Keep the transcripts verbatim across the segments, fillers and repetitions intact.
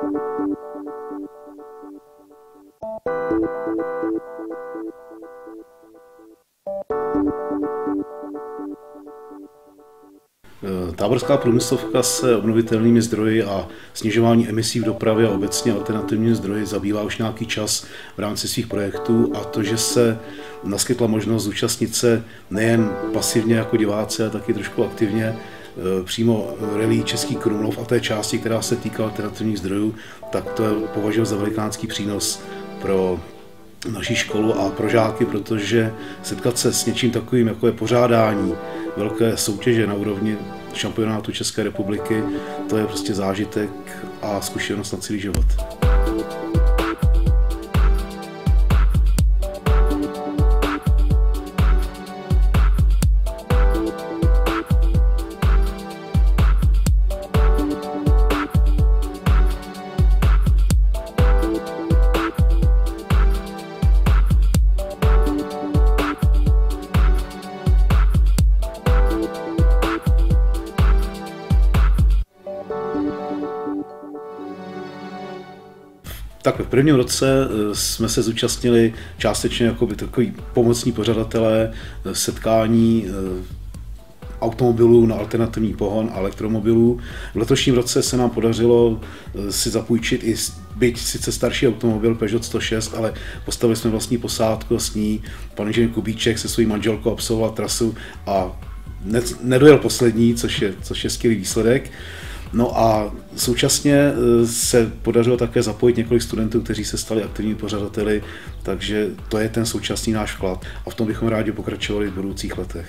Táborská průmyslovka se obnovitelnými zdroji a snižování emisí v dopravě a obecně alternativními zdroji zabývá už nějaký čas v rámci svých projektů, a to, že se naskytla možnost zúčastnit se nejen pasivně jako diváci, ale taky trošku aktivně přímo rally Český Krumlov a té části, která se týká alternativních zdrojů, tak to považuji za velikánský přínos pro naší školu a pro žáky, protože setkat se s něčím takovým, jako je pořádání velké soutěže na úrovni šampionátu České republiky, to je prostě zážitek a zkušenost na celý život. Tak v prvním roce jsme se zúčastnili částečně jako by takový pomocní pořadatelé setkání automobilů na alternativní pohon a elektromobilů. V letošním roce se nám podařilo si zapůjčit i byť sice starší automobil Peugeot sto šest, ale postavili jsme vlastní posádku s ní. Pan inženýr Kubíček se svojí manželkou absolvoval trasu a nedojel poslední, což je, což je skvělý výsledek. No a současně se podařilo také zapojit několik studentů, kteří se stali aktivními pořadateli, takže to je ten současný náš vklad a v tom bychom rádi pokračovali v budoucích letech.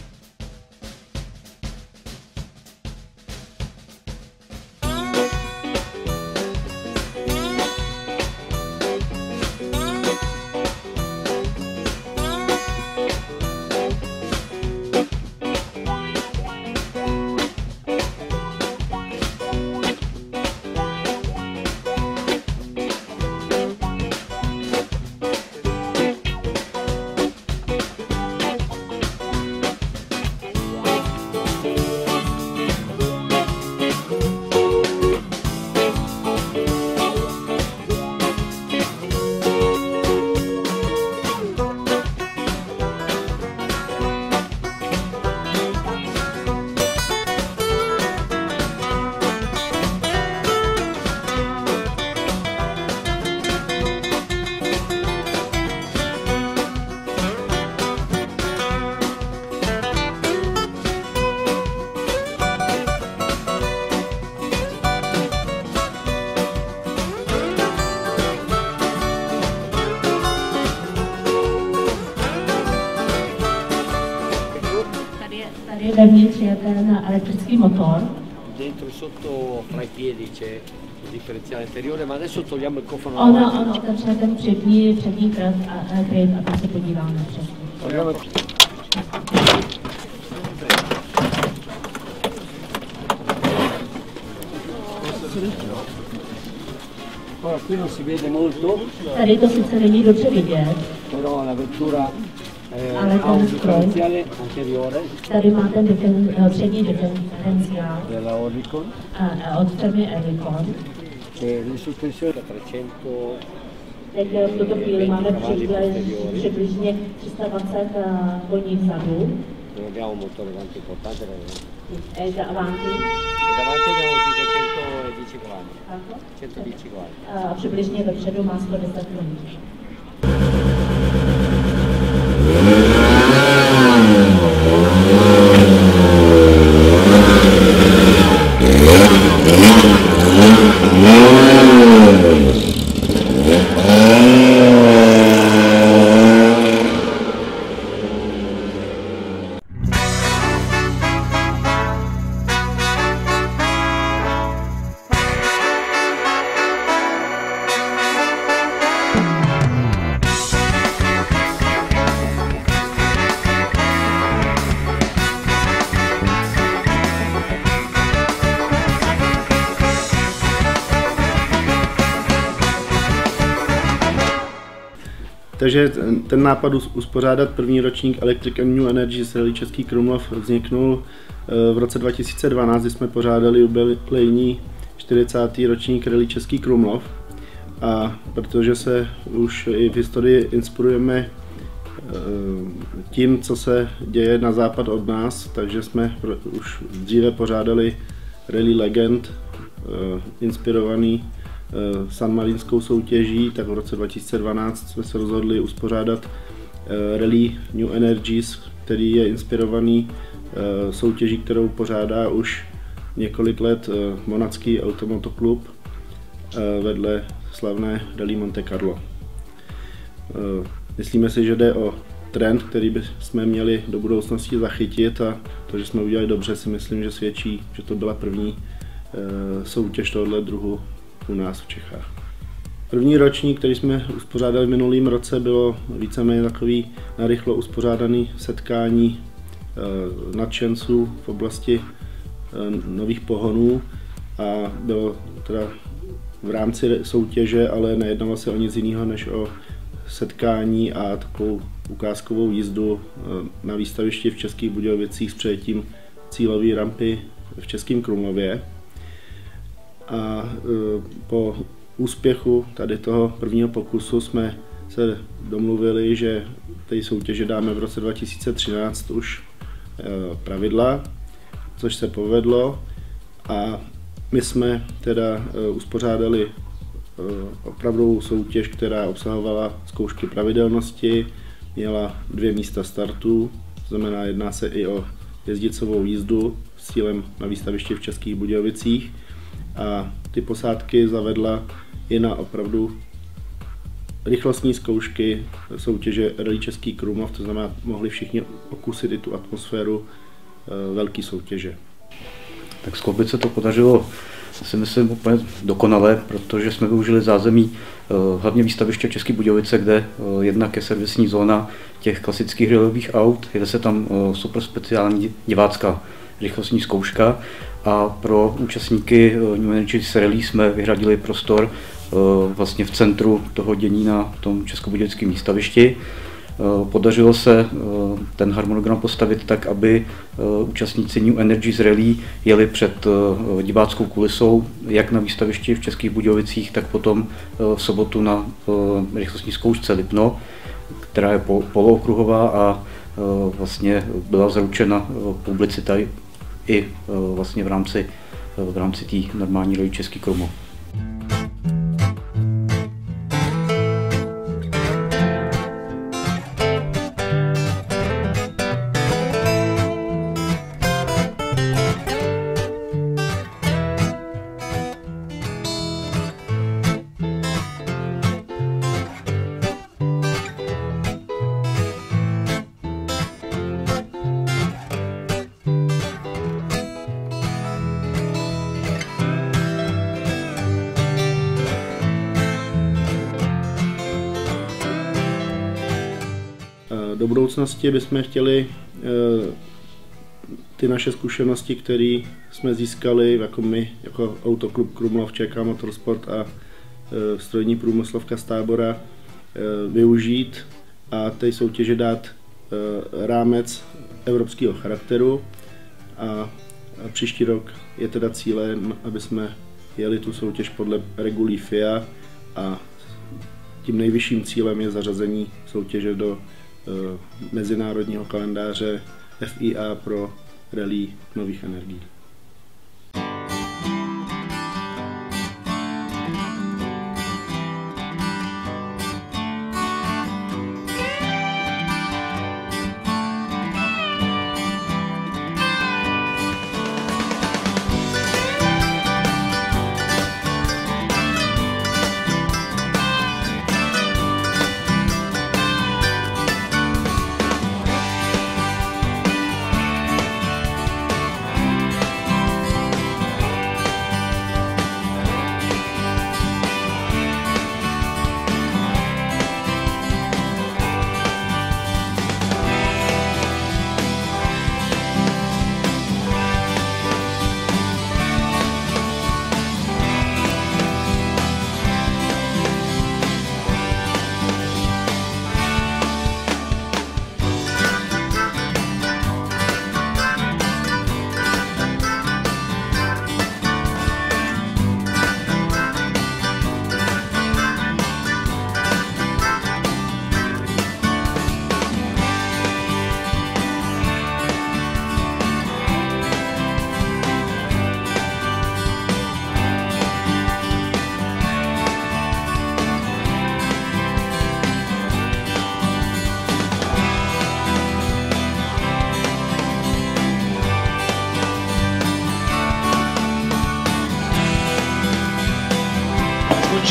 Vevnitř je ten elektrický motor. Dentro sotto fra i piedi c'è il differenziale anteriore, ma adesso togliamo il cofano. Ono, ono otevře ten přední, přední kryt a, kryt a tam se podíváme přesně. Ora qui non si vede molto. Tady to sice není dobře vidět. Però la vettura ale ha un ten differenziale anteriore. Tady má ten difen, přední diferenciál della Oerlikon. Od firmy Oerlikon. Le sospensioni da trecento. Teď v tuto chvíli máme přibližně tři sta dvacet koní vzadu. Non abbiamo un motore tanto importante. E davanti? Davanti abbiamo circa centodieci cavalli. centodieci cavalli. A přibližně vepředu má sto deset koní. Takže ten nápad uspořádat první ročník Electric and New Energy z Rally Český Krumlov vzniknul v roce dva tisíce dvanáct, kdy jsme pořádali jubilejní čtyřicátý ročník Rally Český Krumlov a protože se už i v historii inspirujeme tím, co se děje na západ od nás, takže jsme už dříve pořádali Rally Legend, inspirovaný San Marinskou soutěží, tak v roce dva tisíce dvanáct jsme se rozhodli uspořádat Rally New Energies, který je inspirovaný soutěží, kterou pořádá už několik let Monacký automotoklub vedle slavné Rally Monte Carlo. Myslíme si, že jde o trend, který bychom měli do budoucnosti zachytit a to, že jsme udělali dobře, si myslím, že svědčí, že to byla první soutěž tohoto druhu u nás v Čechách. První ročník, který jsme uspořádali v minulém roce, bylo víceméně takový narychlo uspořádaný setkání nadšenců v oblasti nových pohonů a bylo teda v rámci soutěže, ale nejednalo se o nic jiného než o setkání a takovou ukázkovou jízdu na výstavišti v Českých Budějovicích s přijetím cílové rampy v Českém Krumlově. A po úspěchu tady toho prvního pokusu jsme se domluvili, že té soutěže dáme v roce dva tisíce třináct už pravidla, což se povedlo a my jsme teda uspořádali opravdu soutěž, která obsahovala zkoušky pravidelnosti, měla dvě místa startu, to znamená jedná se i o jezdicovou jízdu s cílem na výstavišti v Českých Budějovicích a ty posádky zavedla i na opravdu rychlostní zkoušky soutěže Rally Český Krumlov, to znamená mohli všichni okusit i tu atmosféru velké soutěže. Tak skloubit se to podařilo, si myslím, úplně dokonale, protože jsme využili zázemí hlavně výstaviště České Budějovice, kde jednak je servisní zóna těch klasických rallyových aut, jede se tam super speciální divácká rychlostní zkouška a pro účastníky New Energies Rally jsme vyhradili prostor vlastně v centru toho dění na tom českobudějovickém výstavišti. Podařilo se ten harmonogram postavit tak, aby účastníci New Energies Rally jeli před diváckou kulisou, jak na výstavišti v Českých Budějovicích, tak potom v sobotu na rychlostní zkoušce Lipno, která je polookruhová a vlastně byla zaručena publicita i vlastně v rámci, v rámci té normální Rally Český Krumlov. Do budoucnosti bychom chtěli ty naše zkušenosti, které jsme získali jako my, jako Autoklub Krumlov, ČK Motorsport a strojní průmyslovka z Tábora, využít a té soutěže dát rámec evropského charakteru a příští rok je teda cílem, aby jsme jeli tu soutěž podle regulí F I A a tím nejvyšším cílem je zařazení soutěže do mezinárodního kalendáře F I A pro rally nových energií.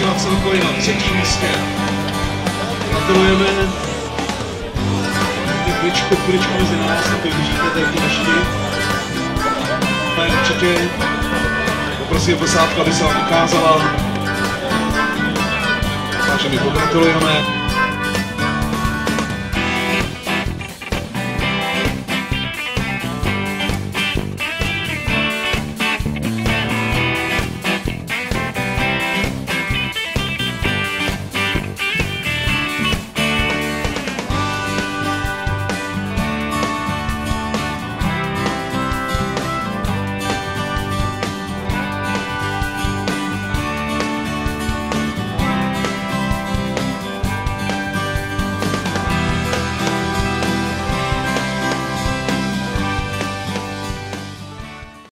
skončila celkově na třetím místě. Gratulujeme. Chviličku, chviličku mezi nás, jak to vidíte, tady ty naši. Pane, určitě poprosím posádku, aby se vám ukázala. Takže my pogratulujeme.